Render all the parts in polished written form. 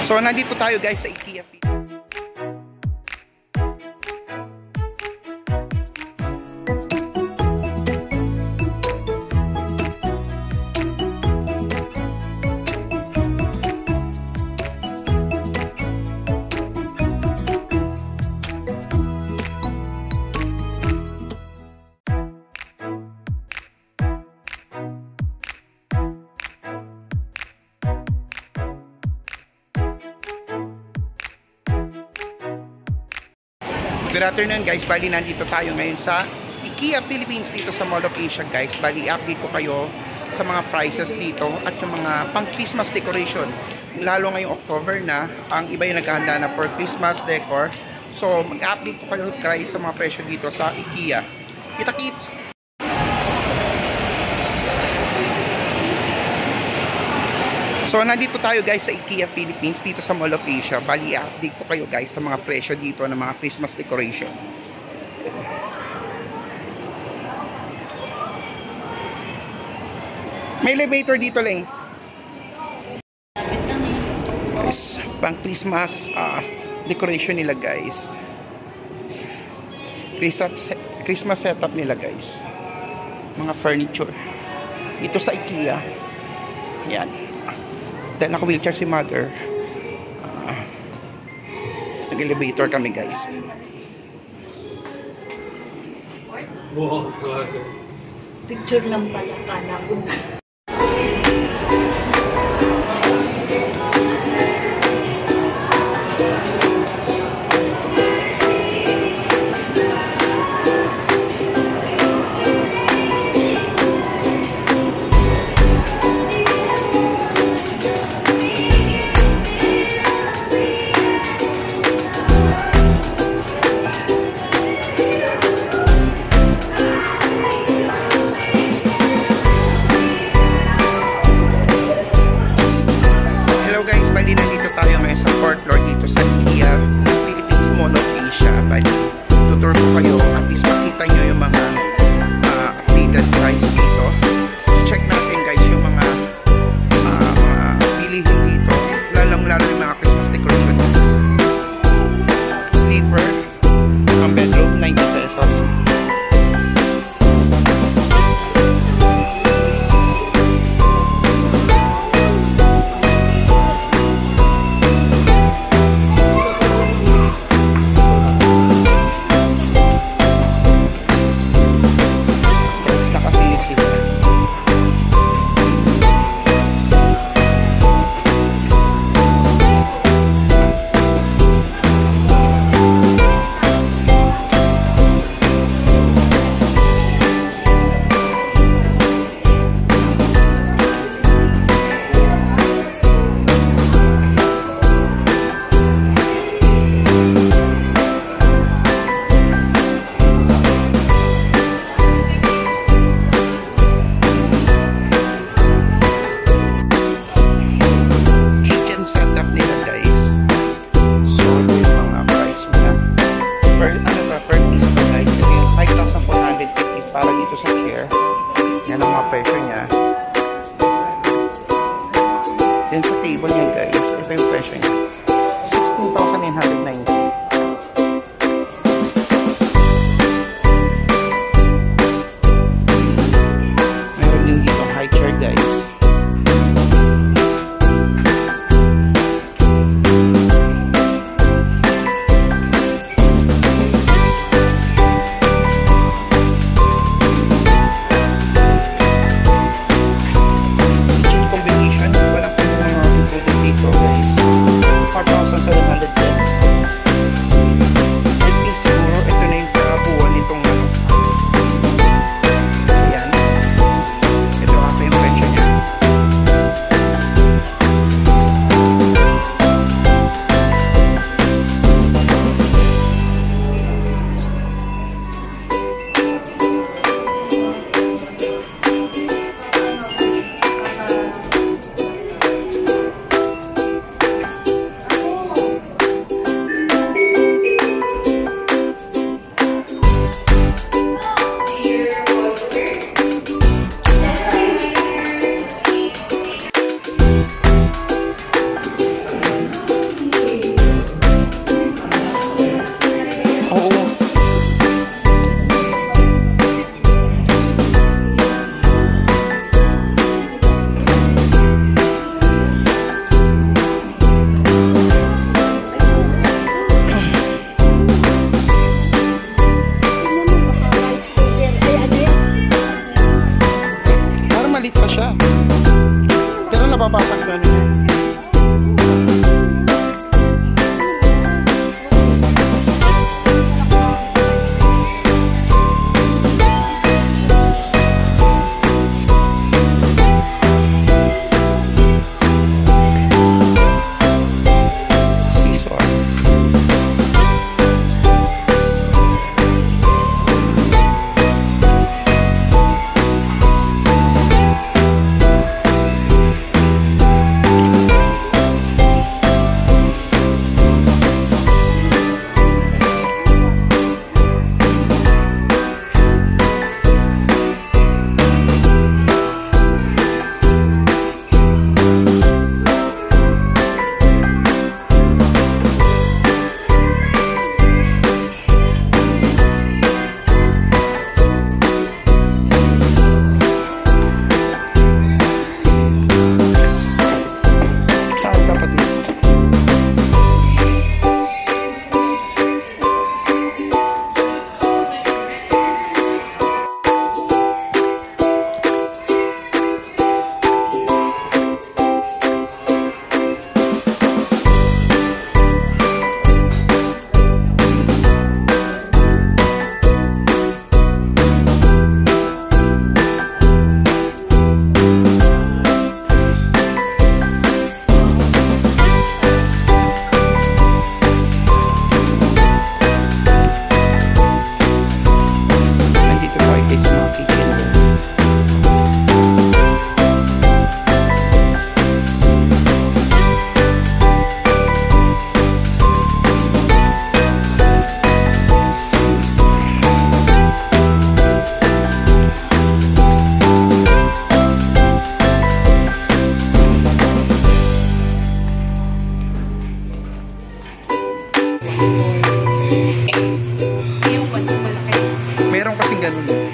So nandito tayo guys sa IKEA. Good afternoon guys, bali nandito tayo ngayon sa IKEA Philippines dito sa Mall of Asia guys. Bali update ko kayo sa mga prices dito at yung mga pang Christmas decoration. Lalo ngayong October na, ang iba yung naghahanda na for Christmas decor. So mag-update ko kayo guys sa mga presyo dito sa IKEA. Kita-kits! So nandito tayo guys sa IKEA Philippines dito sa Mall of Asia. Bali update ko kayo guys sa mga presyo dito ng mga Christmas decoration. May elevator dito lang. Guys, pang Christmas decoration nila guys. Christmas setup nila guys. Mga furniture. Dito sa IKEA. Yan. Dahil naka-wheelchair si mother, nag-elevator kami guys. Wow, God. Picture lang pala kala ko. Bali nandito tayo ngayon sa 4th floor dito sa IKEA Philippines Mall of Asia. Bali tutur ko kayo at least makita nyo yung mga updated price dito. So check natin guys yung mga bilihin dito, lalong yung mga Christmas decoration. Sleeper ang bedroom 90 pesos. Para dito sa chair, yan ang mga presyo niya. Then sa table niya guys, ito yung presyo niya, 16,990. Meron din dito high chair guys.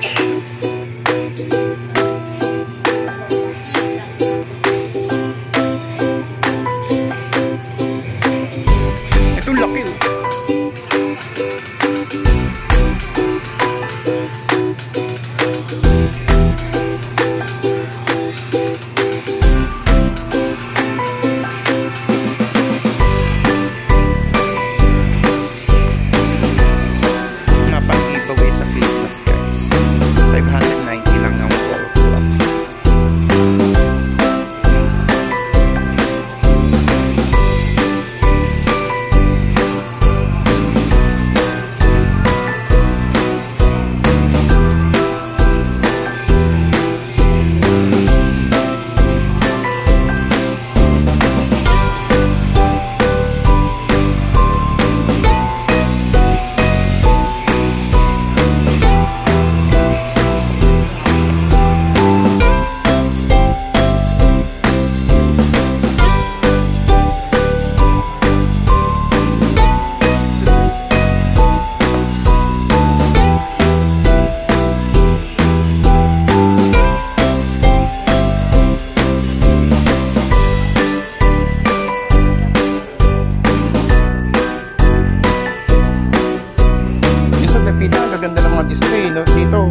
Ito laki oh. Sa Christmas guys, 590 lang ang wall clock. Ganda ng mga display no? Dito.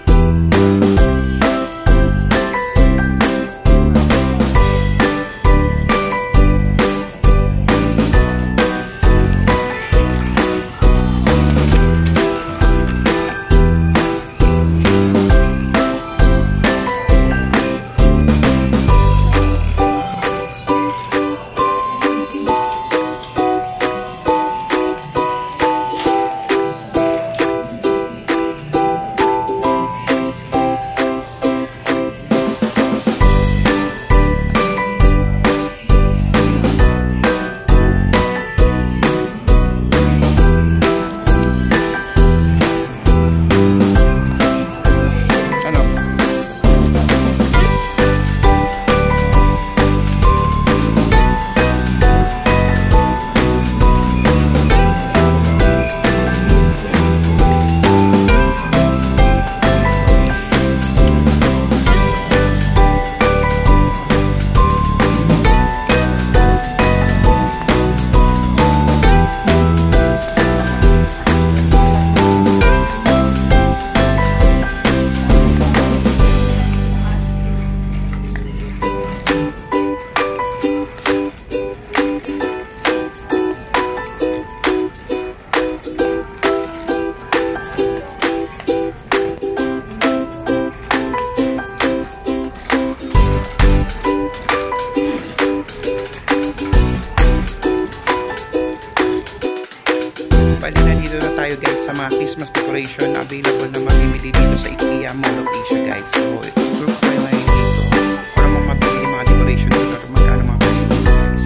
Bali na dito na tayo guys sa mga Christmas decoration na available na mamimili dito sa IKEA Mall of Asia guys. So group tayo ngayon dito para mamabili mga decoration dito at magkano mga presyo dito guys.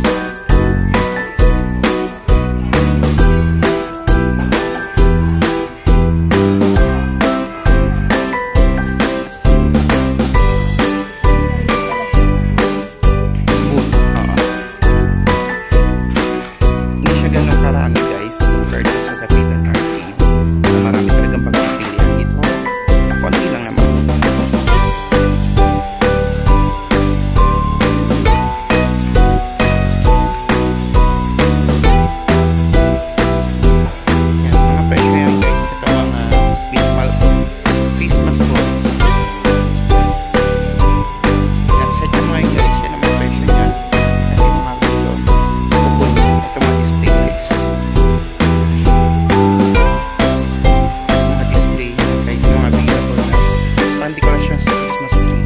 Hindi siya ganun karami guys compared to sa Dapitan Arcade na marami talagang pagpipilian dito. Konti lang naman. Yan, mga presyo yan guys. Ito mga Christmas balls. Yan, set nyo mga guys. Yan ang mga presyo yan. Yan yung mga dito. Ito mga display guys. Mga display yan guys. Mga available na pan-decoration sa Christmas tree.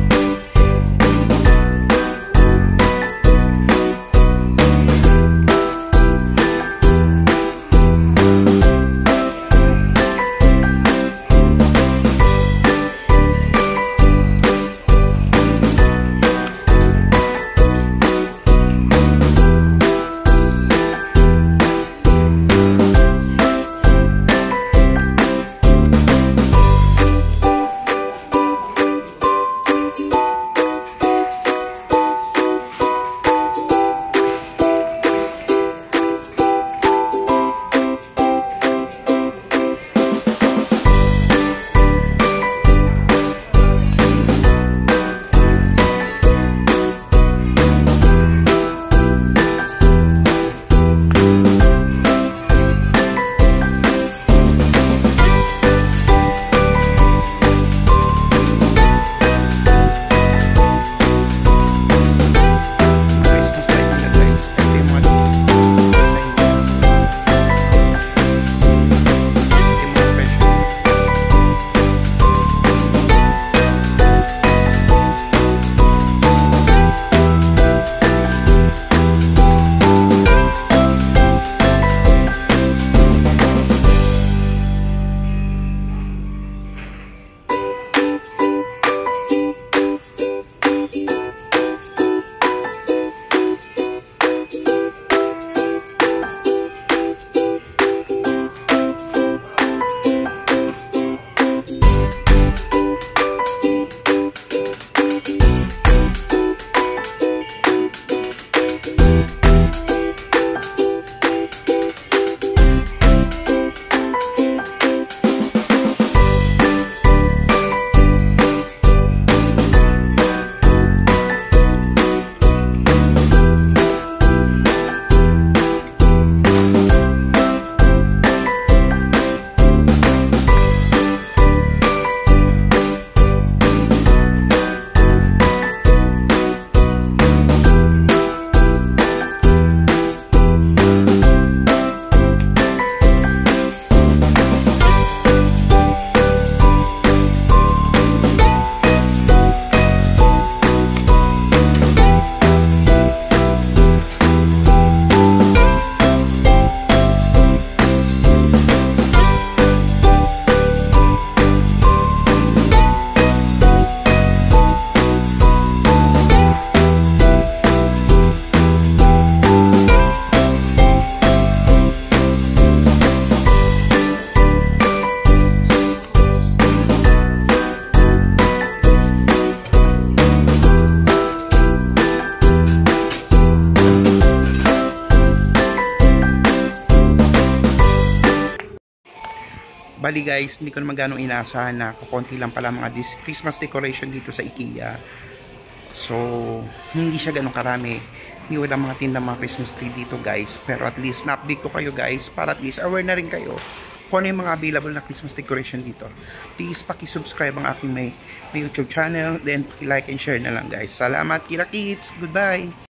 Bali guys, hindi ko naman ganong inaasahan na kukunti lang pala mga Christmas decoration dito sa IKEA. So, hindi siya ganong karami. Hindi wala mga tindang mga Christmas tree dito guys. Pero at least na-update ko kayo guys para at least aware na rin kayo kung ano yung mga available na Christmas decoration dito. Please paki-subscribe ang aking may YouTube channel. Then, like and share na lang guys. Salamat, Kira Kids. Goodbye!